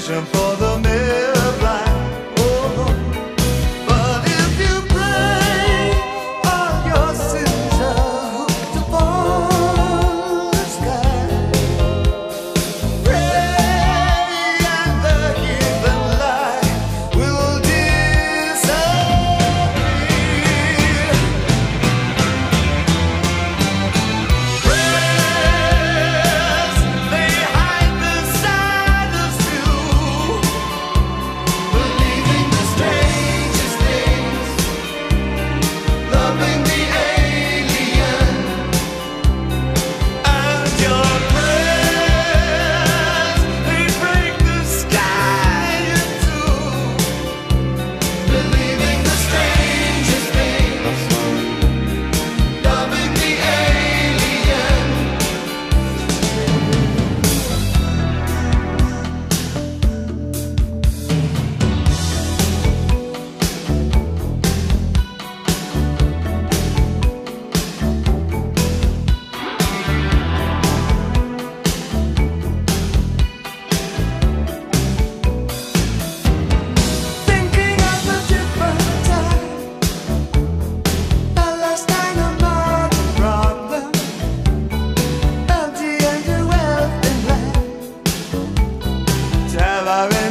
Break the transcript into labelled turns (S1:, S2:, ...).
S1: destination for the midnight. Oh, but if you pray, all your sins are hooked upon the sky. Pray and the heathen light will disappear. Prayers, they hide the sadness too, believing the strangest things, loving the alien, and your prayers, they break the sky in two, believing the strangest things, loving the alien. Thinking of a different time, Palestine a modern problem, empty and wealth in land, terror